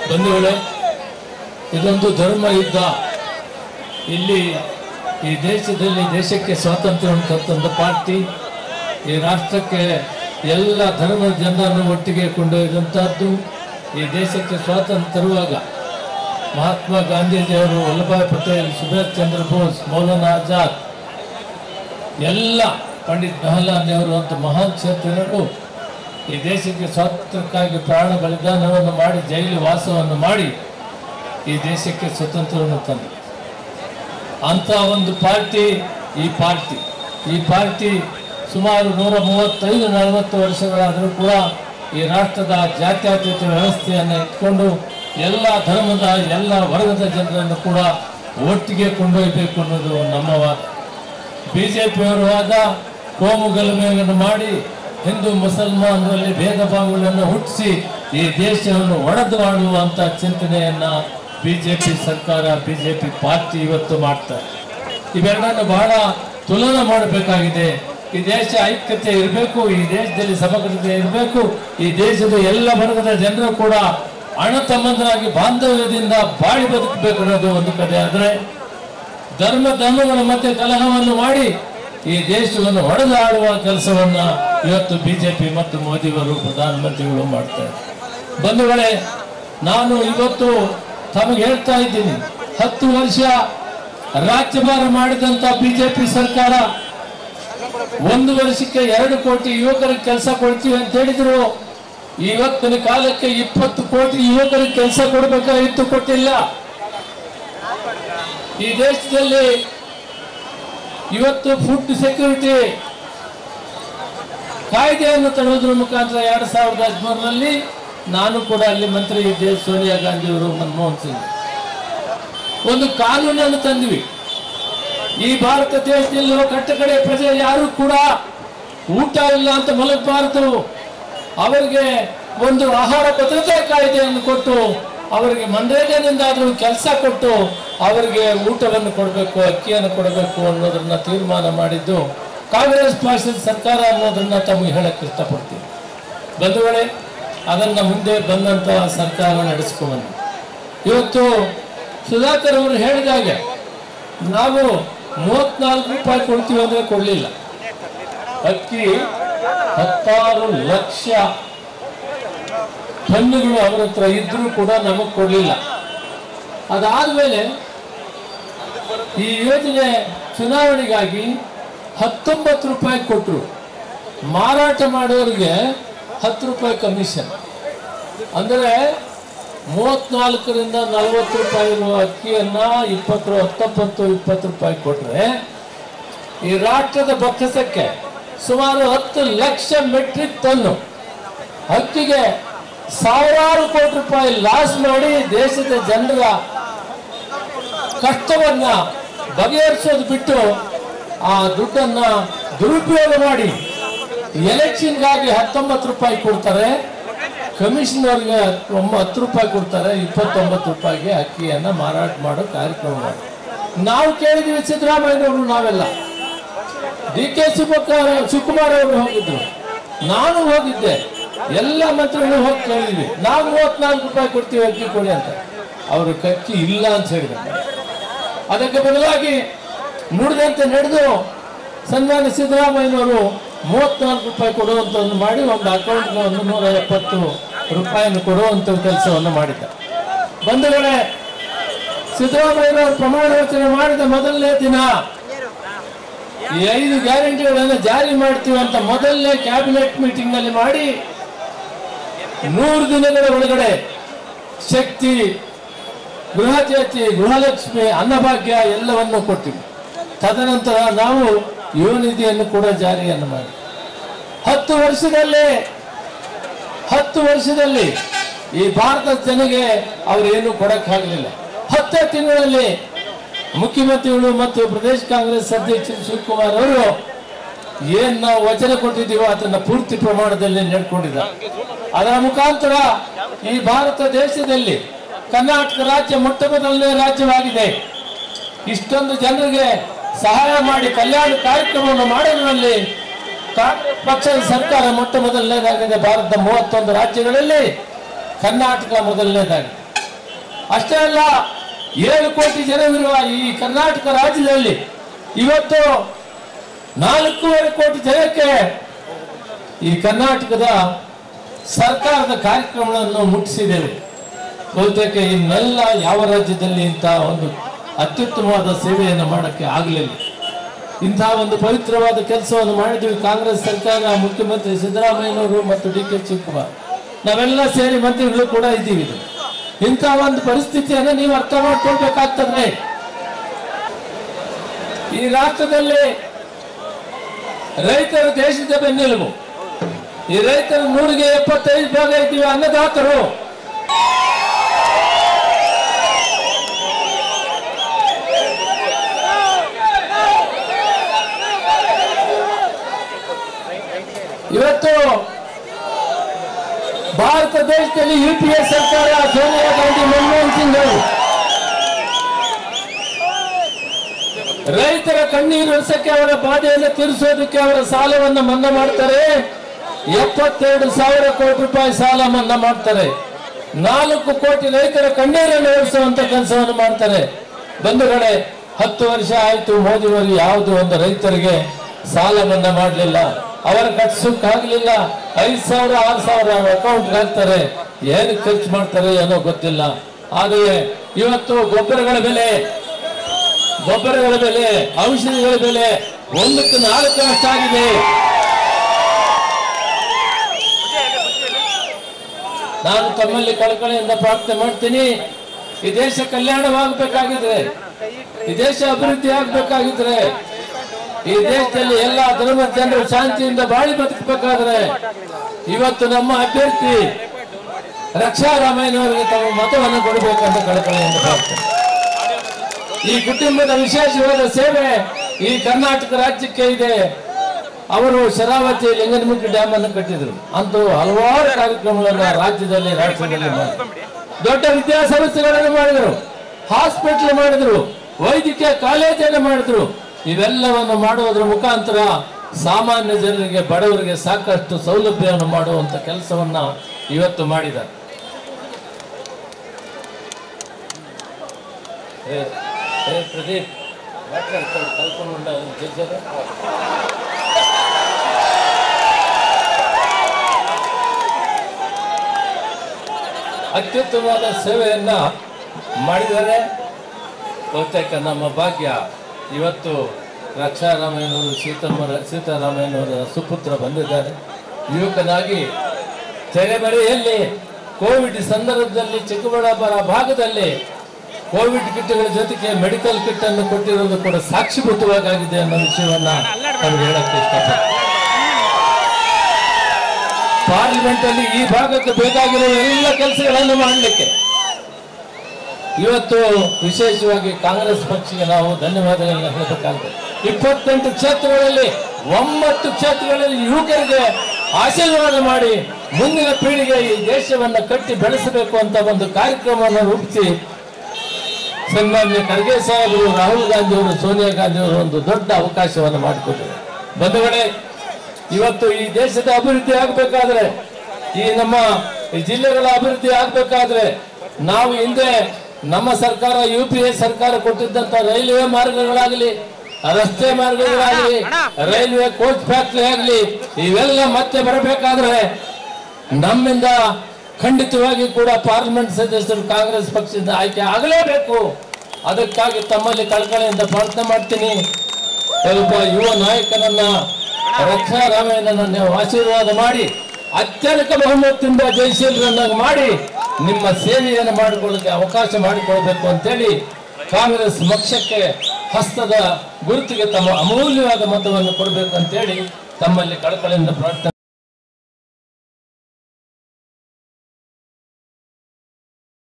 ಬಂಧುಗಳೇ, ಇದೊಂದು ಧರ್ಮ ಯುದ್ಧ. ಇಲ್ಲಿ ಈ ದೇಶಕ್ಕೆ ಸ್ವಾತಂತ್ರ್ಯವನ್ನು ತಂದ ಪಾರ್ಟಿ, ಈ ರಾಷ್ಟ್ರಕ್ಕೆ ಎಲ್ಲ ಧರ್ಮದ ಜನರನ್ನು ಒಟ್ಟಿಗೆ ಕೊಂಡೊಯ್ದಂಥದ್ದು. ಈ ದೇಶಕ್ಕೆ ಸ್ವಾತಂತ್ರ್ಯ ತರುವಾಗ ಮಹಾತ್ಮ ಗಾಂಧೀಜಿಯವರು, ವಲ್ಲಭಾಯ್ ಪಟೇಲ್, ಸುಭಾಷ್ ಚಂದ್ರ ಬೋಸ್, ಮೌಲಾನಾ ಆಜಾದ್, ಎಲ್ಲ ಪಂಡಿತ್ ಜವಾಹರ್ಲಾಲ್ ನೆಹರು ಅಂತ ಮಹಾನ್ ಕ್ಷೇತ್ರಗಳು ಈ ದೇಶಕ್ಕೆ ಸ್ವಾತಂತ್ರ್ಯಕ್ಕಾಗಿ ಪ್ರಾಣ ಬಲಿದಾನವನ್ನು ಮಾಡಿ, ಜೈಲು ವಾಸವನ್ನು ಮಾಡಿ ಈ ದೇಶಕ್ಕೆ ಸ್ವಾತಂತ್ರ್ಯವನ್ನು ತಂದರು. ಅಂಥ ಒಂದು ಪಾರ್ಟಿ ಈ ಪಾರ್ಟಿ ಸುಮಾರು 135-140 ವರ್ಷಗಳಾದರೂ ಕೂಡ ಈ ರಾಷ್ಟ್ರದ ಜಾತ್ಯತೀತ ವ್ಯವಸ್ಥೆಯನ್ನು ಇಟ್ಕೊಂಡು ಎಲ್ಲ ಧರ್ಮದ ಎಲ್ಲ ವರ್ಗದ ಜನರನ್ನು ಕೂಡ ಒಟ್ಟಿಗೆ ಕೊಂಡೊಯ್ಯಬೇಕು ಅನ್ನೋದು ನಮ್ಮ ವಾದ. ಬಿಜೆಪಿಯವರು ವಾದ ಕೋಮು ಗಲಭೆಯನ್ನು ಮಾಡಿ ಹಿಂದೂ ಮುಸಲ್ಮಾನರಲ್ಲಿ ಭೇದ ಭಾವಗಳನ್ನು ಹುಟ್ಟಿಸಿ ಈ ದೇಶವನ್ನು ಒಡೆದು ಆಳುವಂಥ ಚಿಂತನೆಯನ್ನು ಬಿಜೆಪಿ ಸರ್ಕಾರ, ಬಿಜೆಪಿ ಪಾರ್ಟಿ ಇವತ್ತು ಮಾಡ್ತಾರೆ. ಇವೆರಡನ್ನು ಬಹಳ ತುಲನೆ ಮಾಡಬೇಕಾಗಿದೆ. ಈ ದೇಶ ಐಕ್ಯತೆ ಇರಬೇಕು, ಈ ದೇಶದಲ್ಲಿ ಸಮಗ್ರತೆ ಇರಬೇಕು, ಈ ದೇಶದ ಎಲ್ಲ ವರ್ಗದ ಜನರು ಕೂಡ ಅಣ್ಣ ತಮ್ಮಂದರಾಗಿ ಬಾಂಧವ್ಯದಿಂದ ಬಾಳಿ ಬದುಕಬೇಕು ಅನ್ನೋದು ಒಂದು ಕಡೆ. ಆದರೆ ಧರ್ಮಗಳ ಮಧ್ಯೆ ಕಲಹವನ್ನು ಮಾಡಿ ಈ ದೇಶವನ್ನು ಹೊಡೆದಾಡುವ ಕೆಲಸವನ್ನ ಇವತ್ತು ಬಿಜೆಪಿ ಮತ್ತು ಮೋದಿಯವರು, ಪ್ರಧಾನಮಂತ್ರಿಗಳು ಮಾಡ್ತಾರೆ. ಬಂಧುಗಳೇ, ನಾನು ಇವತ್ತು ತಮಗೆ ಹೇಳ್ತಾ ಇದ್ದೀನಿ, 10 ವರ್ಷ ರಾಜ್ಯಭಾರ ಮಾಡಿದಂತ ಬಿಜೆಪಿ ಸರ್ಕಾರ 1 ವರ್ಷಕ್ಕೆ 2 ಕೋಟಿ ಯುವಕರಿಗೆ ಕೆಲಸ ಕೊಡ್ತೀವಿ ಅಂತ ಹೇಳಿದ್ರು. ಇವತ್ತಿನ ಕಾಲಕ್ಕೆ 20 ಕೋಟಿ ಯುವಕರಿಗೆ ಕೆಲಸ ಕೊಡಬೇಕಾಗಿತ್ತು, ಕೊಟ್ಟಿಲ್ಲ. ಈ ದೇಶದಲ್ಲಿ ಇವತ್ತು ಫುಡ್ ಸೆಕ್ಯೂರಿಟಿ ಕಾಯ್ದೆಯನ್ನು ತರುವುದರ ಮುಖಾಂತರ 2013ರಲ್ಲಿ ನಾನು ಕೂಡ ಅಲ್ಲಿ ಮಂತ್ರಿ ಇದ್ದೆ, ಸೋನಿಯಾ ಗಾಂಧಿ ಅವರು, ಮನಮೋಹನ್ ಸಿಂಗ್, ಒಂದು ಕಾನೂನನ್ನು ತಂದ್ವಿ. ಈ ಭಾರತ ದೇಶದಲ್ಲಿರುವ ಕಟ್ಟಕಡೆ ಪ್ರಜೆ ಯಾರು ಕೂಡ ಊಟ ಇಲ್ಲ ಅಂತ ಮಲಗಬಾರದು, ಅವರಿಗೆ ಒಂದು ಆಹಾರ ಭದ್ರತಾ ಕಾಯ್ದೆಯನ್ನು ಕೊಟ್ಟು, ಅವರಿಗೆ ಮನ್ರೇಗಾನಿಂದಾದರೂ ಕೆಲಸ ಕೊಟ್ಟು ಅವರಿಗೆ ಊಟವನ್ನು ಕೊಡಬೇಕು, ಅಕ್ಕಿಯನ್ನು ಕೊಡಬೇಕು ಅನ್ನೋದನ್ನ ತೀರ್ಮಾನ ಮಾಡಿದ್ದು ಕಾಂಗ್ರೆಸ್ ಪಕ್ಷದ ಸರ್ಕಾರ ಅನ್ನೋದನ್ನ ತಮಗೆ ಹೇಳಕ್ಕೆ ಇಷ್ಟಪಡ್ತೀನಿ. ಬಂಧುಗಳೇ, ಅದನ್ನ ಮುಂದೆ ಬಂದಂತಹ ಸರ್ಕಾರ ನಡೆಸ್ಕೊಂಡು ಇವತ್ತು ಸುಧಾಕರ್ ಅವರು ಹೇಳಿದಾಗೆ ನಾವು 34 ರೂಪಾಯಿ ಕೊಡ್ತೀವಿ ಅಂದ್ರೆ ಕೊಡಲಿಲ್ಲ. ಅಕ್ಕಿ 16 ಲಕ್ಷ ಟನ್ನುಗಳು ಅವರ ಹತ್ರ ಇದ್ರೂ ಕೂಡ ನಮಗೆ ಕೊಡಲಿಲ್ಲ. ಅದಾದ್ಮೇಲೆ ಈ ಯೋಜನೆ ಚುನಾವಣೆಗಾಗಿ 19 ರೂಪಾಯಿ ಕೊಟ್ಟರು. ಮಾರಾಟ ಮಾಡೋರಿಗೆ 10 ರೂಪಾಯಿ ಕಮಿಷನ್. ಅಂದರೆ 34ರಿಂದ 40 ರೂಪಾಯಿ ಇರುವ ಅಕ್ಕಿಯನ್ನ 19-20 ರೂಪಾಯಿ ಕೊಟ್ಟರೆ ಈ ರಾಷ್ಟ್ರದ ಬೊಕ್ಕಸಕ್ಕೆ ಸುಮಾರು 10 ಲಕ್ಷ ಮೆಟ್ರಿಕ್ ಟನ್ನು ಅಕ್ಕಿಗೆ ಸಾವಿರಾರು ಕೋಟಿ ರೂಪಾಯಿ ಲಾಸ್ ಮಾಡಿ ದೇಶದ ಜನರ ಕಷ್ಟವನ್ನ ಬಗೆಹರಿಸೋದು ಬಿಟ್ಟು ಆ ದುಡ್ಡನ್ನ ದುರುಪಯೋಗ ಮಾಡಿ ಎಲೆಕ್ಷನ್ಗಾಗಿ 19 ರೂಪಾಯಿ ಕೊಡ್ತಾರೆ, ಕಮಿಷನ್ ಅವರಿಗೆ 10 ರೂಪಾಯಿ ಕೊಡ್ತಾರೆ, 29 ರೂಪಾಯಿಗೆ ಅಕ್ಕಿಯನ್ನ ಮಾರಾಟ ಮಾಡೋ ಕಾರ್ಯಕ್ರಮ ಮಾಡಿ ನಾವು ಕೇಳಿದ್ವಿ. ಸಿದ್ದರಾಮಯ್ಯನವರು, ನಾವೆಲ್ಲ ಡಿ.ಕೆ. ಶಿವಕುಮಾರ್ ಅವರು ಹೋಗಿದ್ರು, ನಾನು ಹೋಗಿದ್ದೆ, ಎಲ್ಲ ಮಂತ್ರಿಗಳು ಹೋಗಿ ಕೇಳಿದ್ವಿ. ನಾವು 34 ರೂಪಾಯಿ ಕೊಡ್ತೀವಿ ಅಕ್ಕಿ ಕೊಡಿ ಅಂತ. ಅವರು ಅಕ್ಕಿ ಇಲ್ಲ ಅಂತ ಹೇಳಿದ್ರು. ಅದಕ್ಕೆ ಬದಲಾಗಿ ನುಡಿದಂತೆ ನಡೆದು ಸನ್ಮಾನ್ಯ ಸಿದ್ದರಾಮಯ್ಯನವರು 34 ರೂಪಾಯಿ ಕೊಡುವಂಥದ್ದು ಮಾಡಿ ಒಂದು ಅಕೌಂಟ್ಗೆ 170 ರೂಪಾಯಿಯನ್ನು ಕೊಡುವಂಥ ಕೆಲಸವನ್ನು ಮಾಡಿದ್ದಾರೆ. ಬಂಧುಗಳೇ, ಸಿದ್ದರಾಮಯ್ಯನವರು ಪ್ರಮಾಣ ವಚನ ಮಾಡಿದ ಮೊದಲನೇ ದಿನ ಈ 5 ಗ್ಯಾರಂಟಿಗಳನ್ನು ಜಾರಿ ಮಾಡ್ತೀವಿ ಅಂತ ಮೊದಲನೇ ಕ್ಯಾಬಿನೆಟ್ ಮೀಟಿಂಗ್ ನಲ್ಲಿ ಮಾಡಿ 100 ದಿನಗಳ ಒಳಗಡೆ ಶಕ್ತಿ, ಗೃಹಜ್ಯೋತಿ, ಗೃಹಲಕ್ಷ್ಮಿ, ಅನ್ನಭಾಗ್ಯ ಎಲ್ಲವನ್ನು ಕೊಟ್ಟಿವಿ. ತದನಂತರ ನಾವು ಯುವ ನಿಧಿಯನ್ನು ಕೂಡ ಜಾರಿಯನ್ನು ಮಾಡಿ 10 ವರ್ಷದಲ್ಲಿ ಈ ಭಾರತದ ಜನಗೆ ಅವರೇನು ಕೊಡಕ್ಕಾಗಲಿಲ್ಲ. 10 ತಿಂಗಳಲ್ಲಿ ಮುಖ್ಯಮಂತ್ರಿಗಳು ಮತ್ತು ಪ್ರದೇಶ ಕಾಂಗ್ರೆಸ್ ಅಧ್ಯಕ್ಷರು ಶಿವಕುಮಾರ್ ಅವರು ಏನ್ ನಾವು ವಚನ ಕೊಟ್ಟಿದ್ದೀವೋ ಅದನ್ನ ಪೂರ್ತಿ ಪ್ರಮಾಣದಲ್ಲಿ ನಡ್ಕೊಂಡಿದ್ದಾರೆ. ಅದರ ಮುಖಾಂತರ ಈ ಭಾರತ ದೇಶದಲ್ಲಿ ಕರ್ನಾಟಕ ರಾಜ್ಯ ಮೊಟ್ಟ ಮೊದಲನೇ ರಾಜ್ಯವಾಗಿದೆ. ಇಷ್ಟೊಂದು ಜನರಿಗೆ ಸಹಾಯ ಮಾಡಿ ಕಲ್ಯಾಣ ಕಾರ್ಯಕ್ರಮವನ್ನು ಮಾಡೋದ್ರಲ್ಲಿ ಕಾಂಗ್ರೆಸ್ ಪಕ್ಷದ ಸರ್ಕಾರ ಮೊಟ್ಟ ಮೊದಲನೇದಾಗಿದೆ. ಭಾರತದ 31 ರಾಜ್ಯಗಳಲ್ಲಿ ಕರ್ನಾಟಕ ಮೊದಲನೇದಾಗಿದೆ. ಅಷ್ಟೇ ಅಲ್ಲ, 7 ಕೋಟಿ ಜನವಿರುವ ಈ ಕರ್ನಾಟಕ ರಾಜ್ಯದಲ್ಲಿ ಇವತ್ತು 4.5 ಕೋಟಿ ಜನಕ್ಕೆ ಈ ಕರ್ನಾಟಕದ ಸರ್ಕಾರದ ಕಾರ್ಯಕ್ರಮಗಳನ್ನು ಮುಟ್ಟಿಸಿದ್ದೇವೆ. ಬಹುತೇಕ ಇನ್ನೆಲ್ಲ ಯಾವ ರಾಜ್ಯದಲ್ಲಿ ಇಂತಹ ಒಂದು ಅತ್ಯುತ್ತಮವಾದ ಸೇವೆಯನ್ನು ಮಾಡಕ್ಕೆ ಆಗಲಿಲ್ಲ. ಇಂತಹ ಒಂದು ಪವಿತ್ರವಾದ ಕೆಲಸವನ್ನು ಮಾಡಿದ್ವಿ. ಕಾಂಗ್ರೆಸ್ ಸರ್ಕಾರ, ಮುಖ್ಯಮಂತ್ರಿ ಸಿದ್ದರಾಮಯ್ಯನವರು ಮತ್ತು ಡಿ.ಕೆ. ಶಿವಕುಮಾರ್, ನಾವೆಲ್ಲ ಸೇರಿ ಮಂತ್ರಿಗಳು ಕೂಡ ಇದ್ದೀವಿ. ಇಂತಹ ಒಂದು ಪರಿಸ್ಥಿತಿಯನ್ನು ನೀವು ಅರ್ಥ ಮಾಡ್ಕೊಳ್ಬೇಕಾಗ್ತದೆ. ಈ ರಾಷ್ಟ್ರದಲ್ಲಿ ರೈತರು ದೇಶದ ಬೆನ್ನೆಲುಬು. ಈ ರೈತರು 100ಗೆ 75 ಭಾಗ ಇದ್ದೀವಿ ಅನ್ನದಾತರು. ಇವತ್ತು ಭಾರತ ದೇಶದಲ್ಲಿ ಯುಪಿಎ ಸರ್ಕಾರ, ಸೋನಿಯಾ ಗಾಂಧಿ, ಮನಮೋಹನ್ ಸಿಂಗ್ ಅವರು ರೈತರ ಕಣ್ಣೀರು ಒರೆಸಕ್ಕೆ, ಅವರ ಬಾಧೆಯನ್ನು ತೀರಿಸೋದಕ್ಕೆ ಅವರ ಸಾಲವನ್ನು ಮನ್ನಾ ಮಾಡ್ತಾರೆ. 72,000 ಕೋಟಿ ರೂಪಾಯಿ ಸಾಲ ಮನ್ನಾ ಮಾಡ್ತಾರೆ. 4 ಕೋಟಿ ರೈತರ ಕಣ್ಣೀರನ್ನು ಒರೆಸುವಂತ ಕೆಲಸವನ್ನು ಮಾಡ್ತಾರೆ. ಬಂಧುಗಳೇ, 10 ವರ್ಷ ಆಯ್ತು ಮೋದಿಯವರು ಯಾವುದೋ ಒಂದು ರೈತರಿಗೆ ಸಾಲ ಮನ್ನಾ ಮಾಡಲಿಲ್ಲ. ಅವರ ಕಟ್ಸೋಕ್ಕಾಗಲಿಲ್ಲ. 5,000 6,000 ಅಕೌಂಟ್ ಹಾಕ್ತಾರೆ. ಏನು ಖರ್ಚು ಮಾಡ್ತಾರೆ ಏನೋ ಗೊತ್ತಿಲ್ಲ. ಆದರೆ ಇವತ್ತು ಗೊಬ್ಬರಗಳ ಬೆಲೆ, ಔಷಧಿಗಳ ಬೆಲೆ 1ಕ್ಕೆ 4 ಅಷ್ಟಾಗಿದೆ. ನಾನು ತಮ್ಮಲ್ಲಿ ಕಳಕಳಿಯಿಂದ ಪ್ರಾರ್ಥನೆ ಮಾಡ್ತೀನಿ. ಈ ದೇಶ ಕಲ್ಯಾಣವಾಗಬೇಕಾಗಿದ್ರೆ, ಈ ದೇಶ ಅಭಿವೃದ್ಧಿ ಆಗಬೇಕಾಗಿದ್ರೆ, ಈ ದೇಶದಲ್ಲಿ ಎಲ್ಲ ಧರ್ಮದ ಜನರು ಶಾಂತಿಯಿಂದ ಬಾಳಿ ಬದುಕಬೇಕಾದ್ರೆ ಇವತ್ತು ನಮ್ಮ ಅಭ್ಯರ್ಥಿ ರಕ್ಷಾರಾಮಯ್ಯನವರಿಗೆ ತಮ್ಮ ಮತವನ್ನು ಕೊಡಬೇಕಂತ ಕಳಕಳಿಯಿಂದ ಪ್ರಾರ್ಥನೆ. ಈ ಕುಟುಂಬದ ವಿಶೇಷವಾದ ಸೇವೆ ಈ ಕರ್ನಾಟಕ ರಾಜ್ಯಕ್ಕೆ ಇದೆ. ಅವರು ಶರಾವತಿ ಲಿಂಗನಮುಖಿ ಡ್ಯಾಮ್ ಅನ್ನು ಕಟ್ಟಿದ್ರು. ಅಂತೂ ಹಲವಾರು ಕಾರ್ಯಕ್ರಮಗಳನ್ನು ರಾಜ್ಯದಲ್ಲಿ, ರಾಷ್ಟ್ರದಲ್ಲಿ ಮಾಡಿದ್ರು. ದೊಡ್ಡ ವಿದ್ಯಾಸಂಸ್ಥೆಗಳನ್ನು ಮಾಡಿದ್ರು, ಹಾಸ್ಪಿಟಲ್ ಮಾಡಿದ್ರು, ವೈದ್ಯಕೀಯ ಕಾಲೇಜನ್ನು ಮಾಡಿದ್ರು. ಇವೆಲ್ಲವನ್ನು ಮಾಡುವುದರ ಮುಖಾಂತರ ಸಾಮಾನ್ಯ ಜನರಿಗೆ, ಬಡವರಿಗೆ ಸಾಕಷ್ಟು ಸೌಲಭ್ಯವನ್ನು ಮಾಡುವಂತ ಕೆಲಸವನ್ನ ಇವತ್ತು ಮಾಡಿದ್ದಾರೆ. ಪ್ರದೀಪ್ ಕಲ್ಪನೆ ಅತ್ಯುತ್ತಮವಾದ ಸೇವೆಯನ್ನ ಮಾಡಿದ್ದಾರೆ. ಬಹುತೇಕ ನಮ್ಮ ಭಾಗ್ಯ ಇವತ್ತು ರಕ್ಷಾರಾಮಯ್ಯನವರು, ಸೀತಾರಾಮಯ್ಯನವರ ಸುಪುತ್ರ ಬಂದಿದ್ದಾರೆ. ಯುವಕನಾಗಿ ತೆರೆಮರೆಯಲ್ಲಿ ಕೋವಿಡ್ ಸಂದರ್ಭದಲ್ಲಿ ಚಿಕ್ಕಬಳ್ಳಾಪುರ ಭಾಗದಲ್ಲಿ ಕೋವಿಡ್ ಕಿಟ್ಗಳ ಜೊತೆಗೆ ಮೆಡಿಕಲ್ ಕಿಟ್ ಅನ್ನು ಕೊಟ್ಟಿರೋದು ಕೂಡ ಸಾಕ್ಷಿಭೂತವಾಗಿದೆ ಅನ್ನೋ ವಿಷಯವನ್ನ ನಮ್ಗೆ ಹೇಳಕ್ಕೆ ಇಷ್ಟಪಡ್ತೀನಿ. ಪಾರ್ಲಿಮೆಂಟ್ ಅಲ್ಲಿ ಈ ಭಾಗಕ್ಕೆ ಬೇಕಾಗಿರೋ ಎಲ್ಲ ಕೆಲಸಗಳನ್ನು ಮಾಡಲಿಕ್ಕೆ ಇವತ್ತು ವಿಶೇಷವಾಗಿ ಕಾಂಗ್ರೆಸ್ ಪಕ್ಷಕ್ಕೆ ನಾವು ಧನ್ಯವಾದಗಳನ್ನು ಹೇಳಬೇಕಾಗಿದೆ. 28 ಕ್ಷೇತ್ರಗಳಲ್ಲಿ 9 ಕ್ಷೇತ್ರಗಳಲ್ಲಿ ಯುವಕರಿಗೆ ಆಶೀರ್ವಾದ ಮಾಡಿ ಮುಂದಿನ ಪೀಳಿಗೆ ಈ ದೇಶವನ್ನು ಕಟ್ಟಿ ಬೆಳೆಸಬೇಕು ಅಂತ ಒಂದು ಕಾರ್ಯಕ್ರಮವನ್ನು ರೂಪಿಸಿ ಸನ್ಮಾನ್ಯ ಖರ್ಗೆ ಸಾಹೇಬರು, ರಾಹುಲ್ ಗಾಂಧಿ ಅವರು, ಸೋನಿಯಾ ಗಾಂಧಿ ಅವರು ಒಂದು ದೊಡ್ಡ ಅವಕಾಶವನ್ನು ಮಾಡಿಕೊಟ್ಟಿದ್ದಾರೆ. ಬಂಧುಗಳೇ, ಇವತ್ತು ಈ ದೇಶದ ಅಭಿವೃದ್ಧಿ ಆಗಬೇಕಾದ್ರೆ, ಈ ನಮ್ಮ ಜಿಲ್ಲೆಗಳ ಅಭಿವೃದ್ಧಿ ಆಗಬೇಕಾದ್ರೆ ನಾವು ಹಿಂದೆ ನಮ್ಮ ಸರ್ಕಾರ, ಯುಪಿಎ ಸರ್ಕಾರ ಕೊಟ್ಟಿದ್ದಂತ ರೈಲ್ವೆ ಮಾರ್ಗಗಳಾಗಲಿ, ರಸ್ತೆ ಮಾರ್ಗಗಳಾಗಲಿ, ರೈಲ್ವೆ ಕೋಚ್ ಫ್ಯಾಕ್ಟರಿ ಆಗಲಿ, ಇವೆಲ್ಲ ಮತ್ತೆ ಬರಬೇಕಾದ್ರೆ ನಮ್ಮಿಂದ ಖಂಡಿತವಾಗಿ ಕೂಡ ಪಾರ್ಲಿಮೆಂಟ್ ಸದಸ್ಯರು ಕಾಂಗ್ರೆಸ್ ಪಕ್ಷದಿಂದ ಆಯ್ಕೆ ಆಗಲೇಬೇಕು. ಅದಕ್ಕಾಗಿ ತಮ್ಮಲ್ಲಿ ಕಳಕಳಿಯಿಂದ ಪ್ರಾರ್ಥನೆ ಮಾಡ್ತೀನಿ. ಒಬ್ಬ ಯುವ ನಾಯಕನನ್ನ, ರಕ್ಷಾರಾಮಯ್ಯನನ್ನ ನೀವು ಆಶೀರ್ವಾದ ಮಾಡಿ ಅತ್ಯಧಿಕ ಬಹುಮತದಿಂದ ಜಯಶೀಲರನ್ನಾಗಿ ಮಾಡಿ ನಿಮ್ಮ ಸೇವೆಯನ್ನು ಮಾಡಿಕೊಳ್ಳಕ್ಕೆ ಅವಕಾಶ ಮಾಡಿಕೊಳ್ಬೇಕು ಅಂತೇಳಿ ಕಾಂಗ್ರೆಸ್ ಪಕ್ಷಕ್ಕೆ ಹಸ್ತದ ಗುರುತಿಗೆ ತಮ್ಮ ಅಮೂಲ್ಯವಾದ ಮತವನ್ನು ಕೊಡಬೇಕು ಅಂತೇಳಿ ತಮ್ಮಲ್ಲಿ ಕಳಕಳಿಯಿಂದ ಪ್ರಾರ್ಥನೆ